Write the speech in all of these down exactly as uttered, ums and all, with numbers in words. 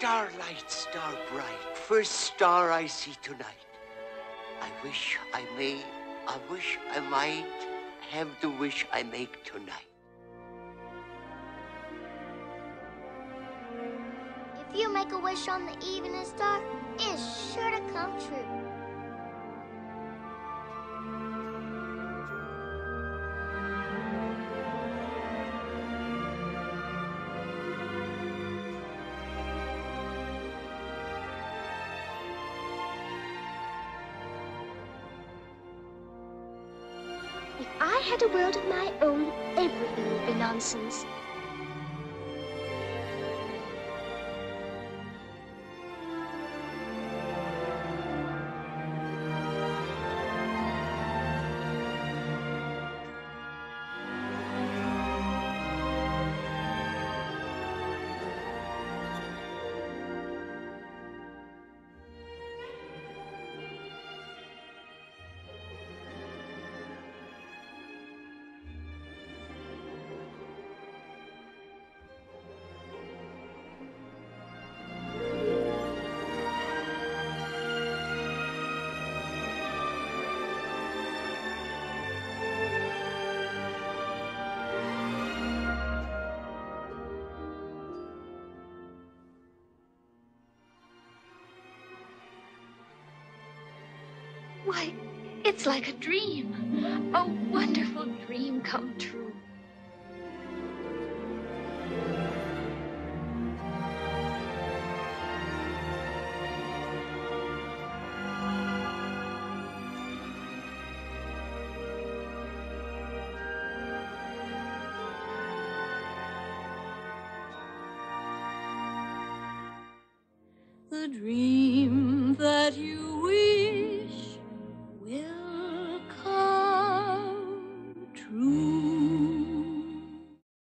Starlight, star bright, first star I see tonight. I wish I may, I wish I might have the wish I make tonight. If you make a wish on the evening star, it's sure to come true. If I had a world of my own, everything would be nonsense. Why, it's like a dream. A wonderful dream come true. The dream that you wish will come true.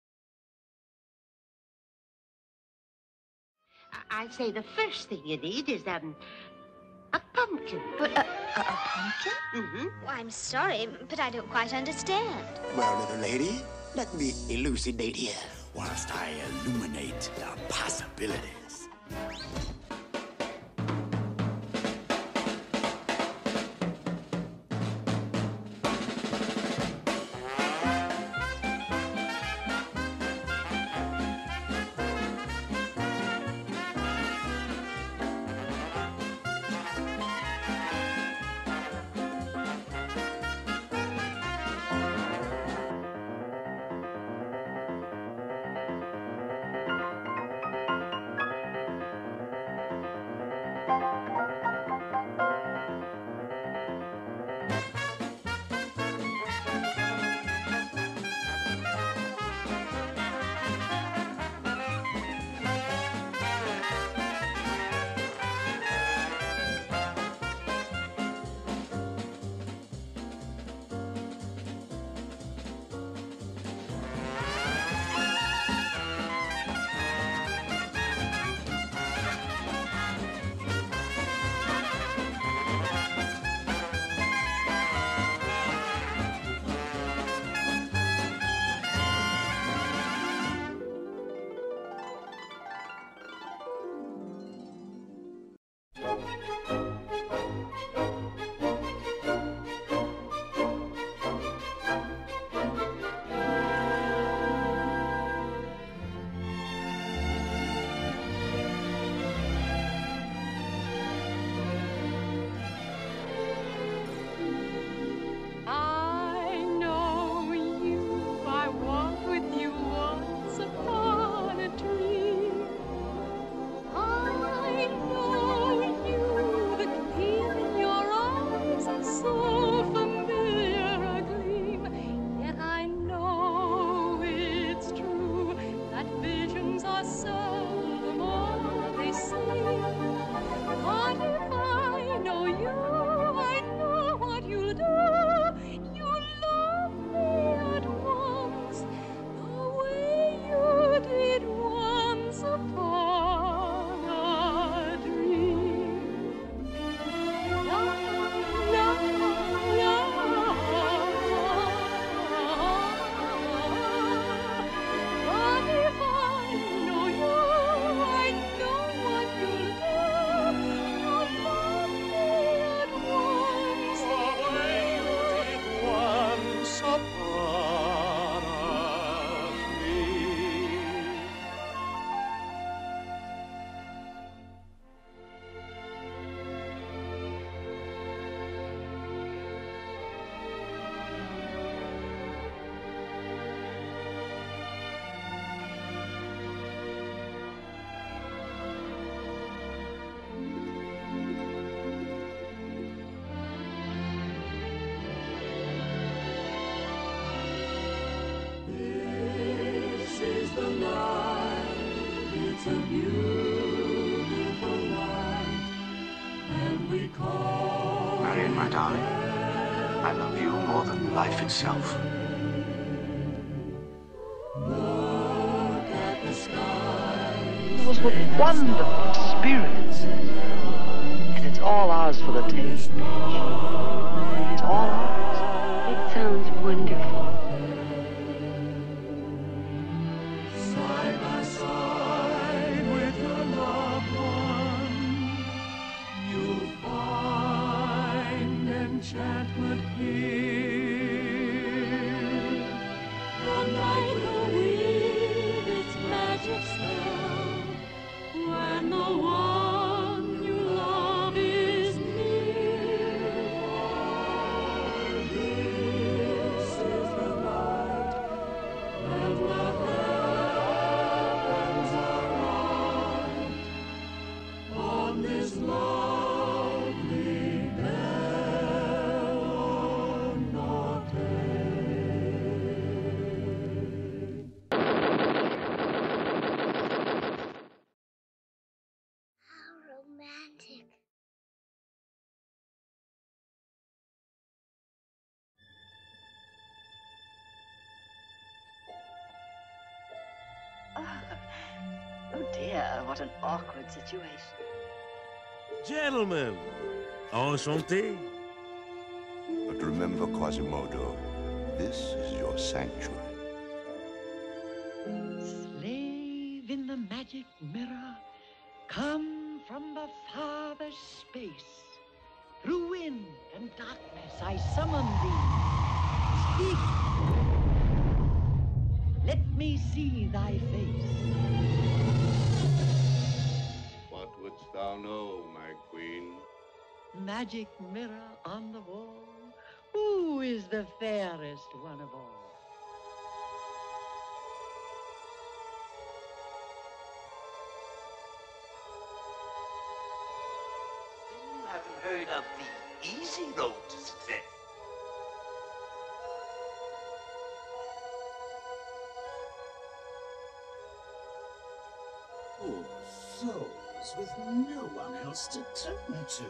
I'd say the first thing you need is, um, a pumpkin. But a, a, a pumpkin? Mm-hmm. Well, I'm sorry, but I don't quite understand. Well, little lady, let me elucidate here whilst I illuminate the possibilities. we call. Marion, my darling, I love you more than life itself. Look at the sky. It was a wonderful experience. And it's all ours for the taking. It's all ours. It sounds wonderful. Side by side with your loved one, you'll find enchantment here. The night will weave its magic spell when the one you love is near. This is the night when the heavens are right on this lovely Bellonate. How romantic. Oh dear, what an awkward situation. Gentlemen, enchanté. But remember, Quasimodo, this is your sanctuary. Slave in the magic mirror, come from the farthest space. Through wind and darkness I summon thee. Speak. Let me see thy face. What wouldst thou know, my queen? Magic mirror on the wall, who is the fairest one of all? You haven't heard of the easy road to success. Poor souls with no one else to turn to.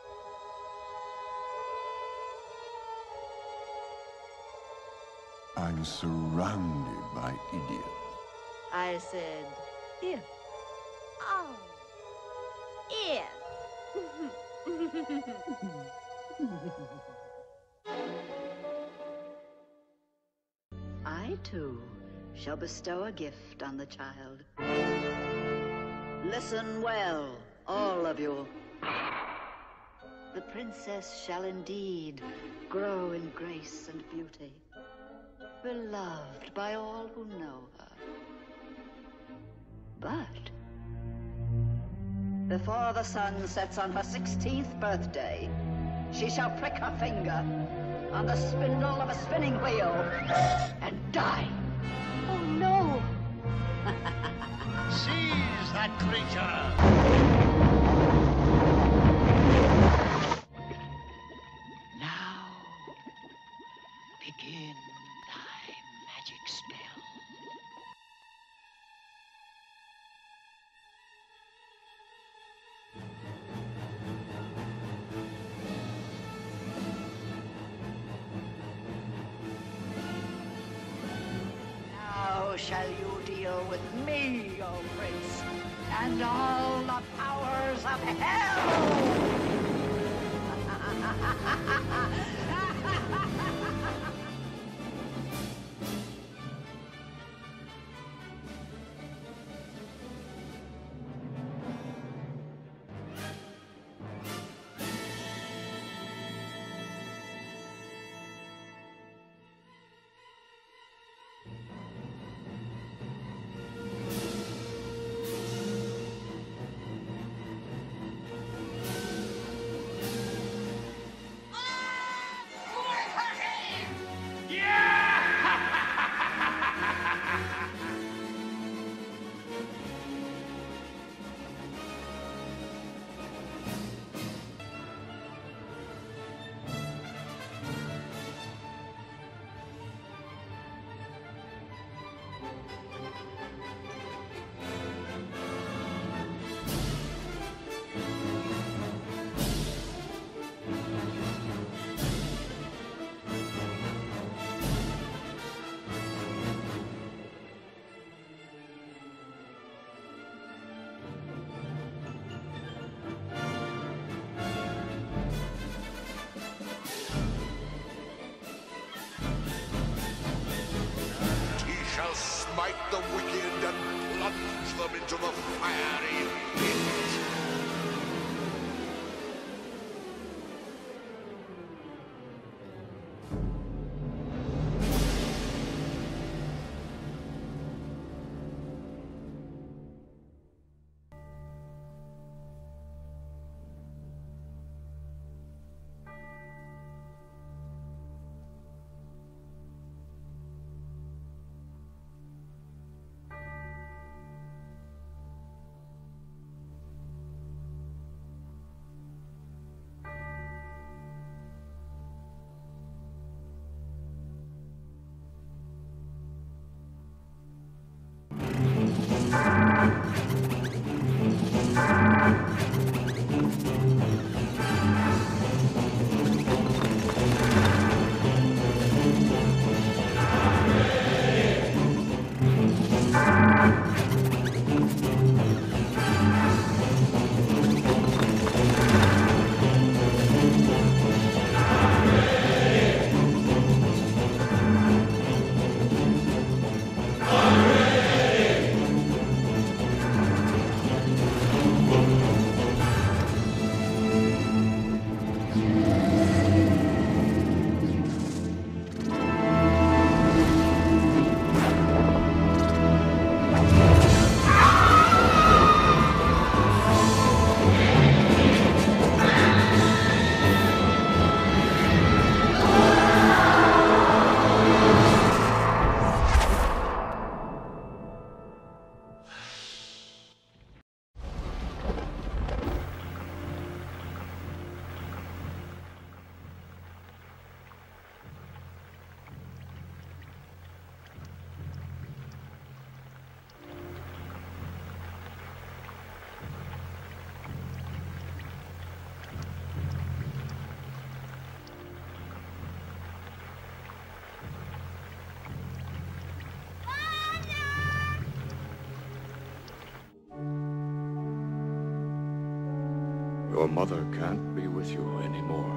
I'm surrounded by idiots. I said, if. Oh. If. I, too, shall bestow a gift on the child. Listen well, all of you. The princess shall indeed grow in grace and beauty, beloved by all who know her. But before the sun sets on her sixteenth birthday, she shall prick her finger on the spindle of a spinning wheel and die. Oh no. Seize that creature! Now, begin thy magic spell. Now shall you deal with me, O prince, and all the powers of hell! fight the wicked and plunge them into the fiery pit. Your mother can't be with you anymore.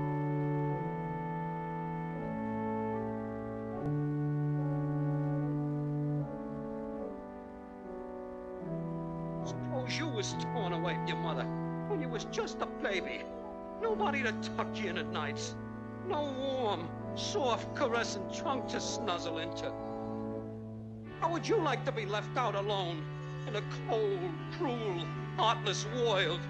Suppose you was torn away from your mother when you was just a baby. Nobody to tuck you in at nights. No warm, soft, caressing trunk to snuzzle into. How would you like to be left out alone in a cold, cruel, heartless world?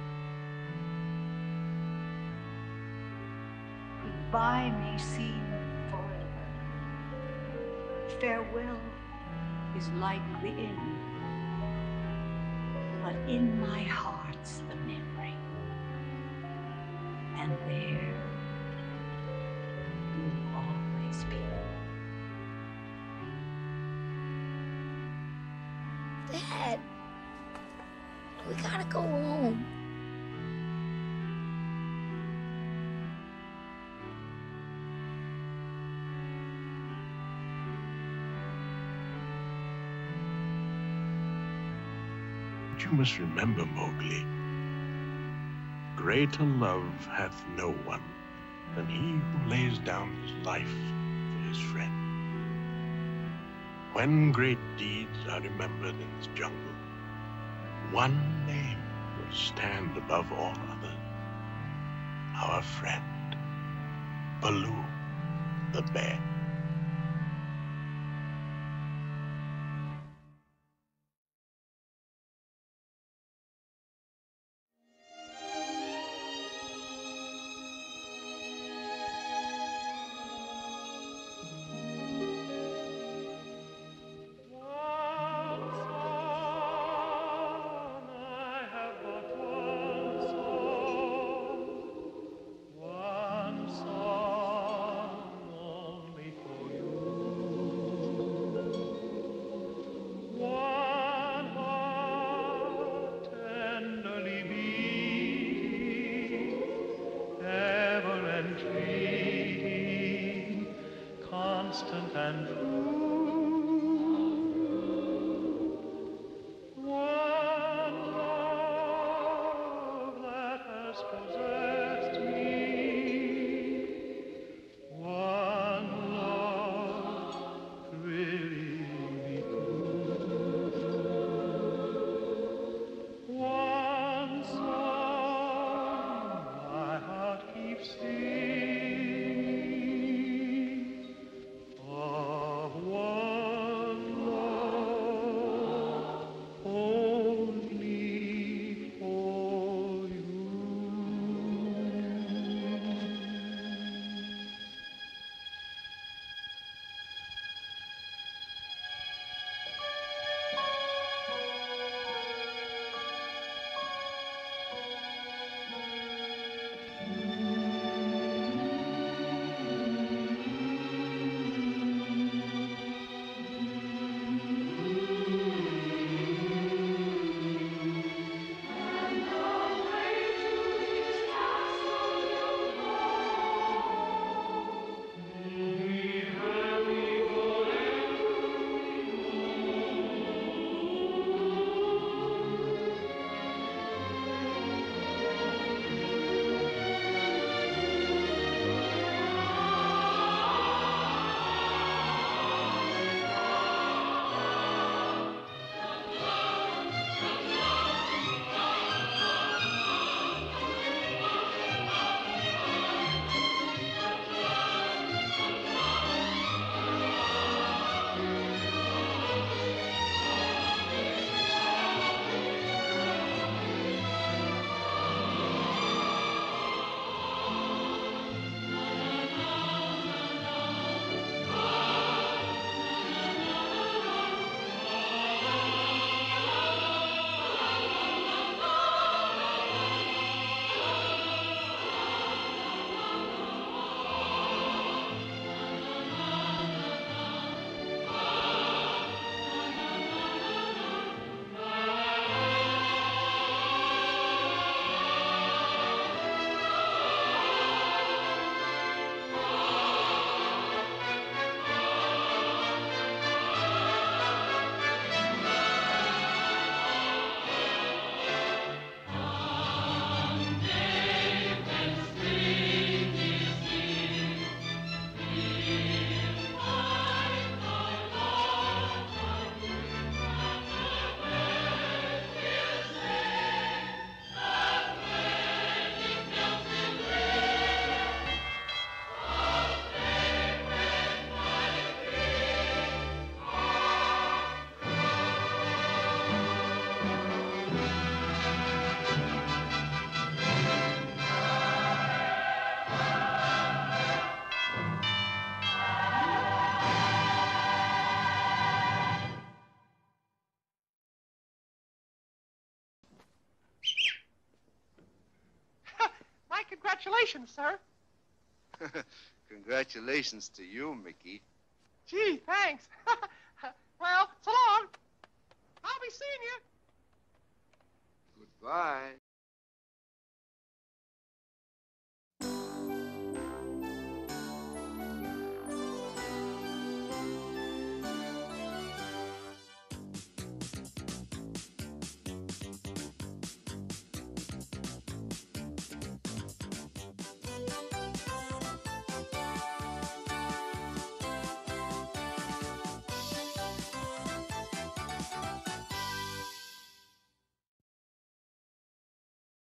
Goodbye may seem forever. Farewell is like the end. But in my heart's the memory. And there you'll always be. Dad, we gotta go home. You must remember, Mowgli, greater love hath no one than he who lays down his life for his friend. When great deeds are remembered in this jungle, one name will stand above all others. Our friend, Baloo the bear. Constant and true. One love that has possessed me. One love really because Congratulations, sir. Congratulations to you, Mickey. Gee, thanks. Well, so long. I'll be seeing you. Goodbye.